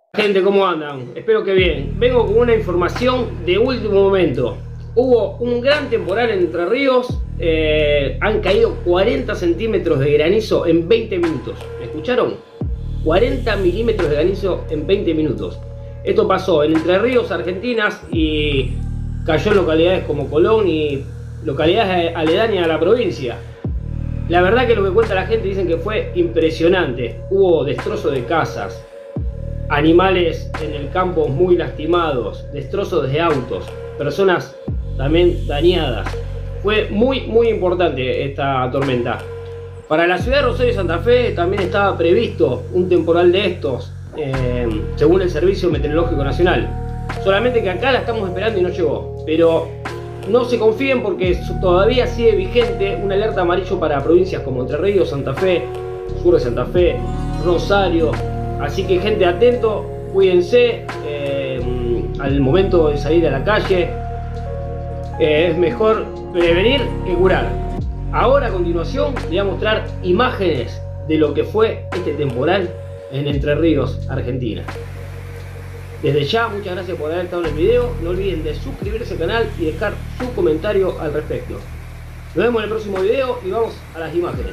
Gente, ¿cómo andan? Espero que bien. Vengo con una información de último momento. Hubo un gran temporal en Entre Ríos. Han caído 40 centímetros de granizo en 20 minutos. ¿Me escucharon? 40 milímetros de granizo en 20 minutos. Esto pasó en Entre Ríos, Argentinas, y cayó en localidades como Colón y localidades aledañas a la provincia. La verdad que lo que cuenta la gente dicen que fue impresionante. Hubo destrozo de casas, animales en el campo muy lastimados, destrozos de autos, personas también dañadas. Fue muy importante esta tormenta. Para la ciudad de Rosario y Santa Fe también estaba previsto un temporal de estos, según el Servicio Meteorológico Nacional. Solamente que acá la estamos esperando y no llegó. Pero no se confíen porque todavía sigue vigente una alerta amarillo para provincias como Entre Ríos, Santa Fe, sur de Santa Fe, Rosario. Así que gente, atento, cuídense al momento de salir a la calle. Es mejor prevenir que curar. Ahora a continuación les voy a mostrar imágenes de lo que fue este temporal en Entre Ríos, Argentina. Desde ya, muchas gracias por haber estado en el video. No olviden de suscribirse al canal y dejar su comentario al respecto. Nos vemos en el próximo video y vamos a las imágenes.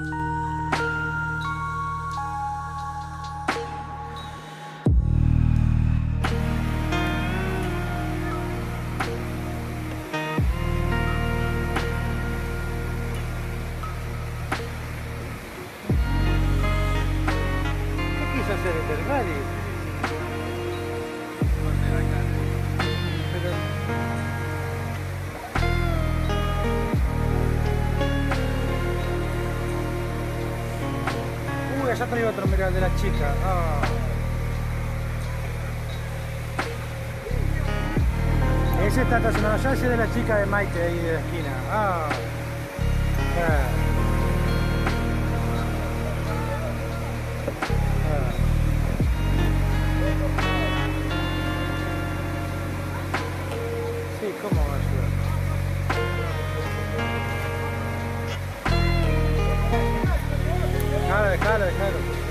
Hacer el rally. Uy, allá traigo otro, mira, el de la chica. Ese está estacionado allá, ese de la chica de Maite ahí de la esquina. Sí, ¿cómo va a ayudar? Déjalo.